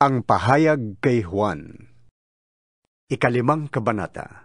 Ang pahayag kay Juan. 5 kabanata.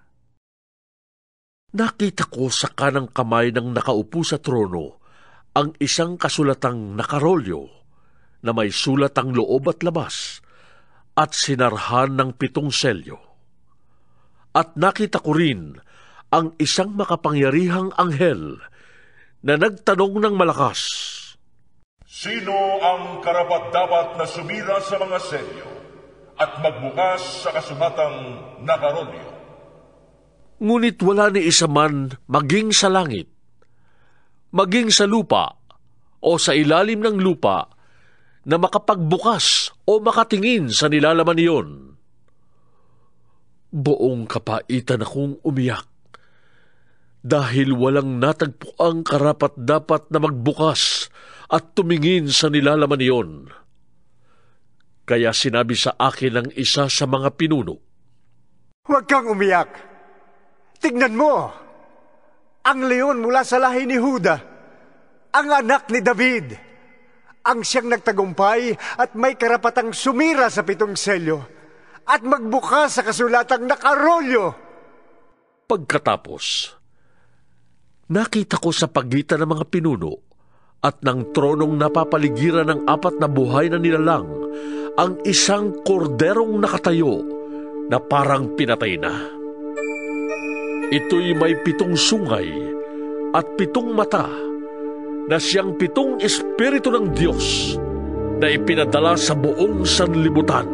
Nakita ko sa kanang kamay ng nakaupo sa trono ang isang kasulatang nakarolyo na may sulat ang loob at labas at sinarhan ng 7 selyo. At nakita ko rin ang isang makapangyarihang anghel na nagtanong ng malakas, "Sino ang karapat-dapat na sumira sa mga selyo at magbukas sa kasulatang nakarolyo?" Ngunit wala ni isa man maging sa langit, maging sa lupa o sa ilalim ng lupa na makapagbukas o makatingin sa nilalaman niyon. Buong kapaitan akong umiyak dahil walang natagpuang karapat-dapat na magbukas at tumingin sa nilalaman niyon. Kaya sinabi sa akin ng isa sa mga pinuno, Huwag kang umiyak. Tignan mo, ang leon mula sa lahi ni Huda, ang anak ni David, ang siyang nagtagumpay at may karapatang sumira sa 7 selyo at magbukas sa kasulatang nakarolyo. Pagkatapos, nakita ko sa pagitan ng mga pinuno at ng tronong napapaligiran ng 4 na buhay na nilalang ang isang korderong nakatayo na parang pinatay na. Ito'y may 7 sungay at 7 mata na siyang 7 espiritu ng Diyos na ipinadala sa buong sanlibutan.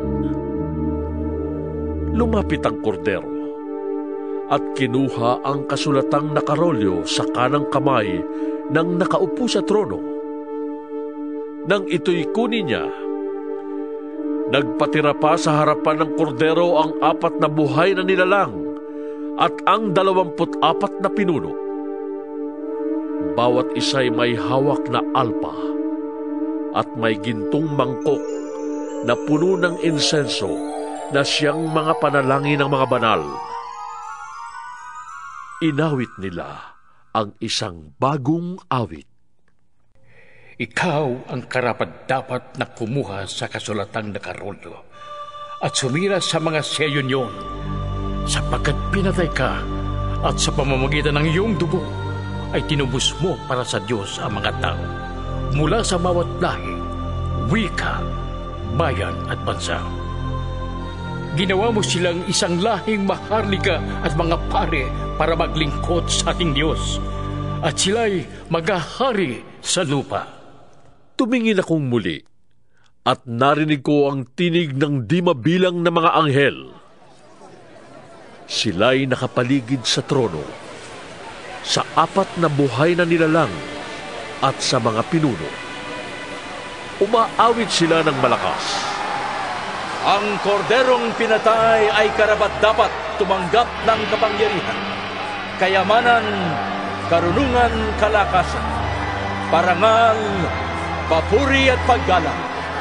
Lumapit ang kordero at kinuha ang kasulatang nakarolyo sa kanang kamay ng nakaupo sa trono. Nang ito'y kunin niya, nagpatira pa sa harapan ng kordero ang 4 na buhay na nilalang at ang 24 na pinuno. Bawat isa'y may hawak na alpa at may gintong mangkok na puno ng insenso na siyang mga panalangin ng mga banal. Inawit nila ang isang bagong awit. Ikaw ang karapat-dapat na kumuha sa kasulatang nakarolyo at sumira sa mga selyo niyon, sapagkat pinatay ka at sa pamamagitan ng iyong dugo ay tinubos mo para sa Diyos ang mga tao mula sa bawat lahi, wika, bayan at bansa. Ginawa mo silang isang lahing maharlika at mga pare para maglingkod sa ating Diyos, at sila'y maghahari sa lupa. Tumingin akong muli at narinig ko ang tinig ng di mabilang na mga anghel. Sila'y nakapaligid sa trono, sa 4 na buhay na nilalang at sa mga pinuno. Umaawit sila ng malakas. Ang korderong pinatay ay karapat-dapat tumanggap ng kapangyarihan, kayamanan, karunungan, kalakasan, parangal, papuri at paggalang.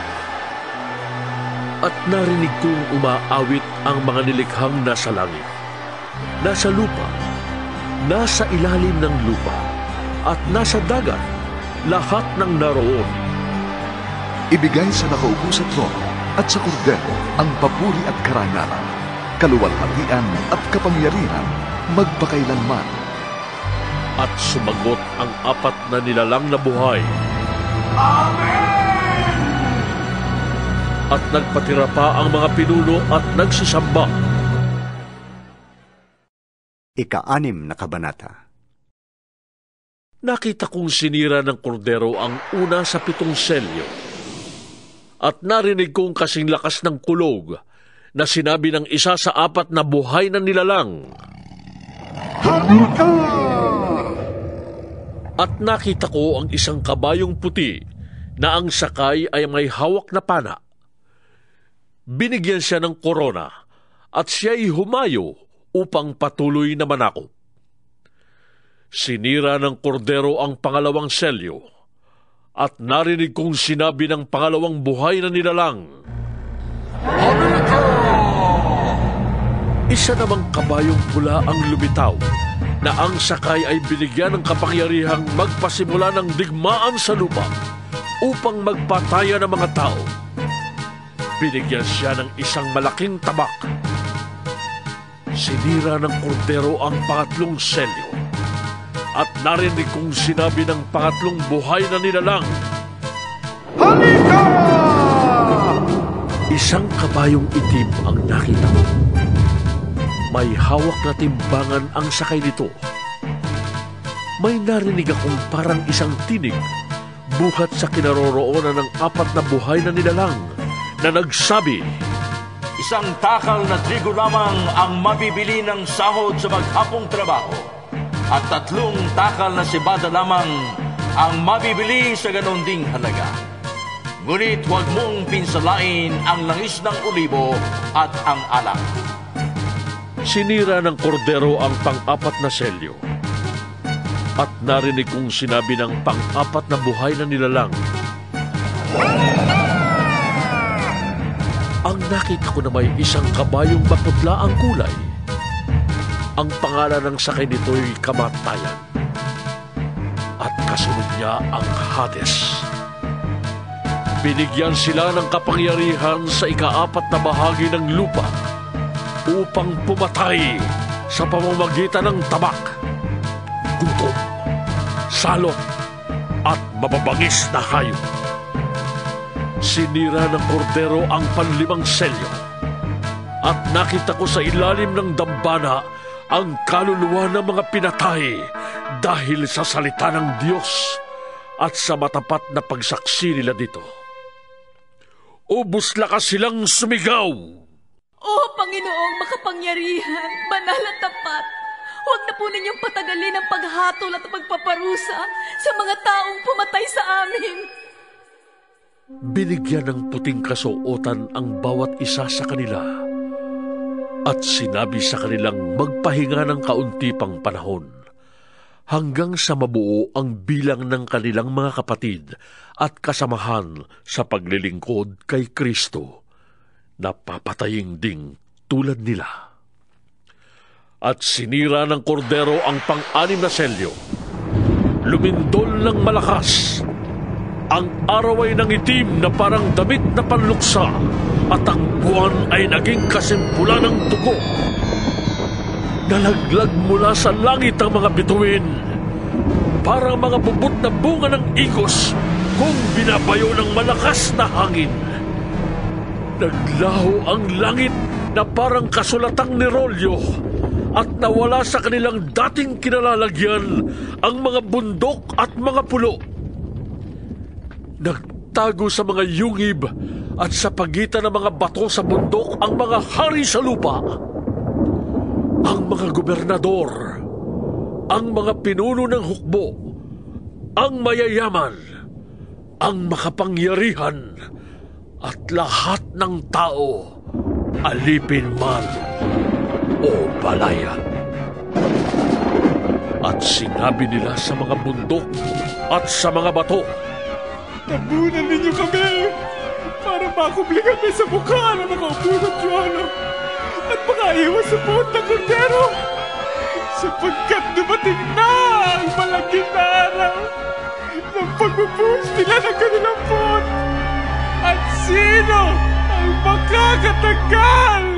At narinig kong umaawit ang mga nilikhang nasa langit, nasa lupa, nasa ilalim ng lupa, at nasa dagat, lahat ng naroon. Ibigay sa nakaupo sa trono at sa kordero ang papuri at karangalan, kaluwalhatian at kapangyarihan magpakailanman. At sumagot ang 4 na nilalang na buhay, Amen! At nagpatira pa ang mga pinuno at nagsisamba. 6 na kabanata. Nakita kong sinira ng kordero ang una sa 7 selyo. At narinig kong kasing lakas ng kulog na sinabi ng isa sa 4 na buhay na nilalang, Halika! At nakita ko ang isang kabayong puti na ang sakay ay may hawak na pana. Binigyan siya ng korona at siya'y humayo upang patuloy na manakop. Sinira ng kordero ang 2 selyo. At narinig kong sinabi ng 2 buhay na nilalang, Halika! Isa namang kabayong pula ang lumitaw, na ang sakay ay binigyan ng kapangyarihang magpasimula ng digmaan sa lupa upang magpataya ng mga tao. Binigyan siya ng isang malaking tabak. Sinira ng kordero ang pangatlong selyo. At narinig kong sinabi ng pangatlong buhay na nilalang, Halika! Isang kabayong itim ang nakita ko. May hawak na timbangan ang sakay nito. May narinig akong parang isang tinig buhat sa kinaroroonan ng 4 na buhay na nilalang na nagsabi, Isang takal na trigo lamang ang mabibili ng sahod sa maghapong trabaho, at 3 takal na sibada lamang ang mabibili sa ganon ding halaga. Ngunit huwag mong pinsalain ang langis ng olibo at ang alak. Sinira ng kordero ang pang-4 na selyo. At narinig kong sinabi ng pang-4 na buhay na nilalang, ang nakita ko na may isang kabayong maputla ang kulay. Ang pangalan ng sakay nito'y Kamatayan. At kasunod niya ang Hades. Binigyan sila ng kapangyarihan sa ika-4 na bahagi ng lupa upang pumatay sa pamamagitan ng tabak, gutom, salot, at mababangis na hayop. Sinira ng kordero ang 5 selyo, at nakita ko sa ilalim ng dambana ang kaluluwa ng mga pinatay dahil sa salita ng Diyos at sa matapat na pagsaksi nila dito. Ubus lakas silang sumigaw. O Panginoong makapangyarihan, banal at tapat, huwag na po ninyong patagalin ang paghatol at pagpaparusa sa mga taong pumatay sa amin. Binigyan ng puting kasuotan ang bawat isa sa kanila at sinabi sa kanilang magpahinga ng kaunti pang panahon hanggang sa mabuo ang bilang ng kanilang mga kapatid at kasamahan sa paglilingkod kay Kristo na papataying ding tulad nila. At sinira ng kordero ang pang-6 na selyo. Lumindol ng malakas. Ang araw ay nangitim na parang damit na panluksa at ang buwan ay naging kasimpula ng dugo. Nalaglag mula sa langit ang mga bituin, parang mga bubot na bunga ng igos kung binabayo ng malakas na hangin. Naglaho ang langit na parang kasulatang nirolyo at nawala sa kanilang dating kinalalagyan ang mga bundok at mga pulo. Nagtago sa mga yungib at sa pagitan ng mga bato sa bundok ang mga hari sa lupa. Ang mga gobernador, ang mga pinuno ng hukbo, ang mayayaman, ang makapangyarihan, at lahat ng tao, alipin man o balaya. At sinabi nila sa mga bundok at sa mga bato, tabunan ninyo kami para makubli kami sa mukha ng mga upo ng Diyono at makaiwas sa buot ng kordero sapagkat dumating na ang malaking na araw ng pagbubuhos nila ng kanilang buot. At sino ang makakatagal?